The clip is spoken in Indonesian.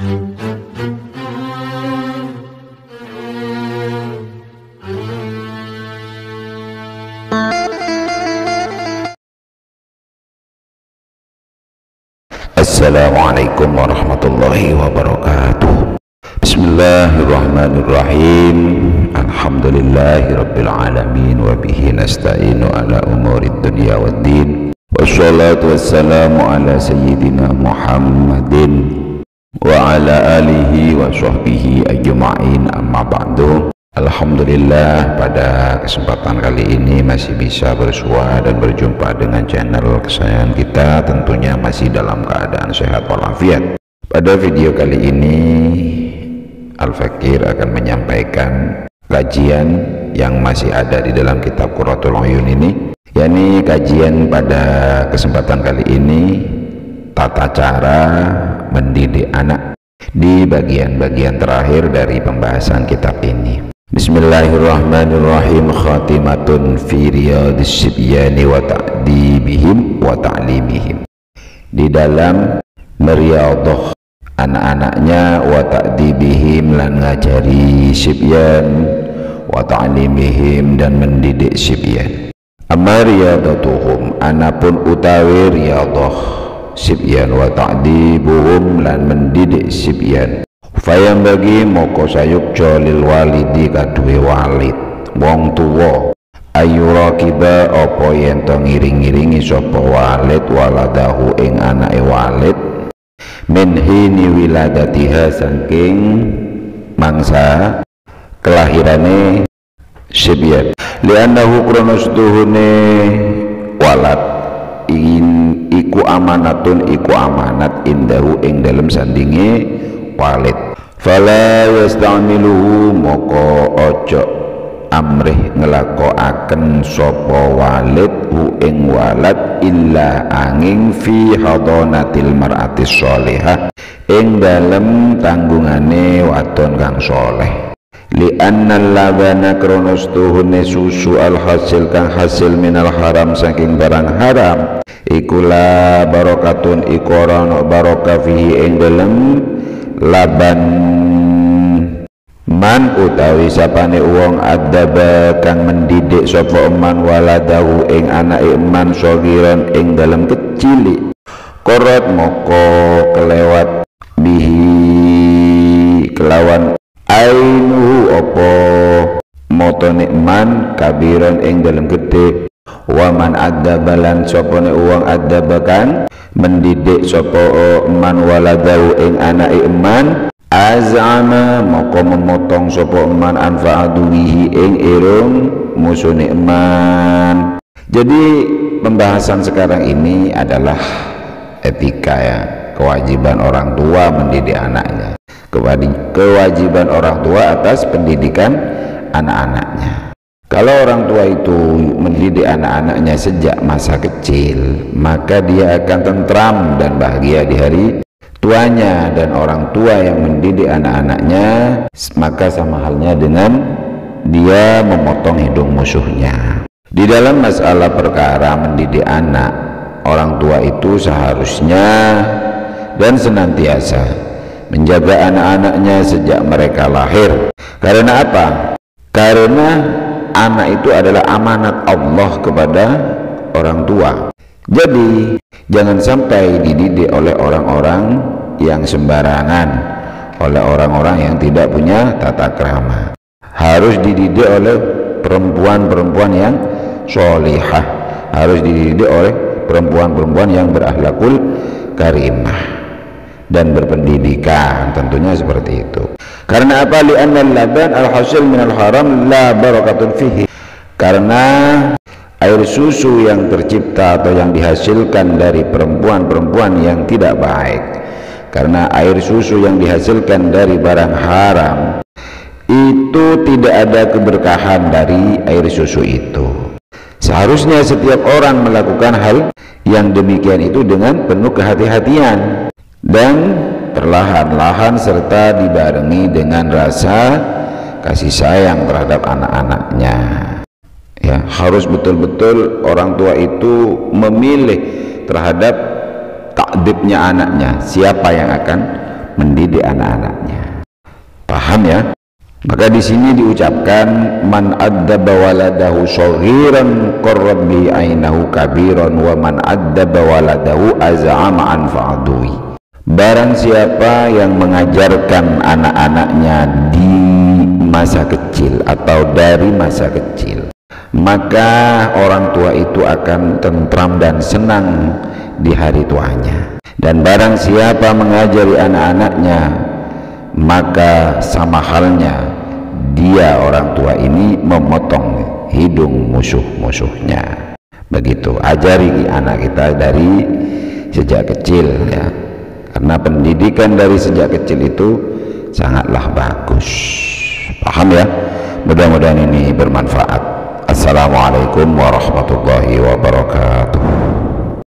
Assalamualaikum warahmatullahi wabarakatuh. Bismillahirrahmanirrahim. Alhamdulillahirabbil alamin wa bihi nasta'inu ala umurid dunya waddin. Wassalatu wassalamu ala sayyidina Muhammadin wa ala alihi wa sahbihi ajma'in, amma ba'du. Alhamdulillah, pada kesempatan kali ini masih bisa bersua dan berjumpa dengan channel kesayangan kita, tentunya masih dalam keadaan sehat walafiat. Pada video kali ini Al-Fakir akan menyampaikan kajian yang masih ada di dalam kitab Qurratul Uyun ini, yakni kajian pada kesempatan kali ini tata cara mendidik anak di bagian-bagian terakhir dari pembahasan kitab ini. Bismillahirrahmanirrahim. Khatimatun fi riyadis sibyani wa ta'dibihim wa ta'limihim. Di dalam meriyadhah anak-anaknya, wa ta'dibihim, lan ngajari sibyan, wa ta'limihim, dan mendidik sibyan. Amma riyadatuhum, anapun utawi riyadhah sibyan, wa ta'dibuhum, lan mendidik sibyan, fayam bagi moko sayuk lil walidi kaduwe walid wong tuwa ayura kiba apa yen to ngiring-ngiringi sapa walid waladahu ing anake walid min hini wiladatiha saking mangsa kelahirane sibyan, li'annahu kronos tuhune walad iku amanatun, iku amanat indahu ing dalem sandinge walid. Fala yasta'miluhu, moko ojo amrih ngelakoaken sapa walid hu ing walad illa angin fi hadanatil mar'atis sholihah, ing dalem tanggungane wadon kang soleh. Li annal labana kronos tuhune susu al hasil kang hasil minal haram saking barang haram iku la barokatun, iku ora ana barokah fihi ing dalem laban man utawi sapane wong adaba kang mendidik sapa eman waladahu ing anake eman sogiron ing dalam kecili korot moko kelewat bihi kelawan ainu opo motone eman kabiron ing dalam gede. Waman adabalan sopone uang adabakan mendidik sopo eman waladahu ing anake eman azama moko memotong sopo eman anfa'aduwihi ing irung musune eman. Jadi pembahasan sekarang ini adalah etika, ya, kewajiban orang tua mendidik anaknya, kewajiban orang tua atas pendidikan anak-anaknya. Kalau orang tua itu mendidik anak-anaknya sejak masa kecil, maka dia akan tentram dan bahagia di hari tuanya. Dan orang tua yang mendidik anak-anaknya, maka sama halnya dengan dia memotong hidung musuhnya. Di dalam masalah perkara mendidik anak, orang tua itu seharusnya dan senantiasa menjaga anak-anaknya sejak mereka lahir. Karena apa? Karena anak itu adalah amanat Allah kepada orang tua. Jadi jangan sampai dididik oleh orang-orang yang sembarangan, oleh orang-orang yang tidak punya tata krama. Harus dididik oleh perempuan-perempuan yang sholihah, harus dididik oleh perempuan-perempuan yang berakhlakul karimah dan berpendidikan, tentunya seperti itu. Karena apa? Li'anna laban al-hasil minal haram la barakatun fihi. Karena air susu yang tercipta atau yang dihasilkan dari perempuan-perempuan yang tidak baik, karena air susu yang dihasilkan dari barang haram itu tidak ada keberkahan dari air susu itu. Seharusnya setiap orang melakukan hal yang demikian itu dengan penuh kehati-hatian dan perlahan-lahan serta dibarengi dengan rasa kasih sayang terhadap anak-anaknya. Ya, harus betul-betul orang tua itu memilih terhadap takdibnya anaknya, siapa yang akan mendidik anak-anaknya. Paham ya? Maka di sini diucapkan man addaba waladahu shaghiran qarrabi ainahu kabiran wa man addaba waladahu az'ama an fa'dui. Barang siapa yang mengajarkan anak-anaknya di masa kecil atau dari masa kecil, maka orang tua itu akan tentram dan senang di hari tuanya. Dan barang siapa mengajari anak-anaknya, maka sama halnya dia orang tua ini memotong hidung musuh-musuhnya. Begitu, ajari anak kita dari sejak kecil ya, karena pendidikan dari sejak kecil itu sangatlah bagus. Paham ya? Mudah-mudahan ini bermanfaat. Assalamualaikum warahmatullahi wabarakatuh.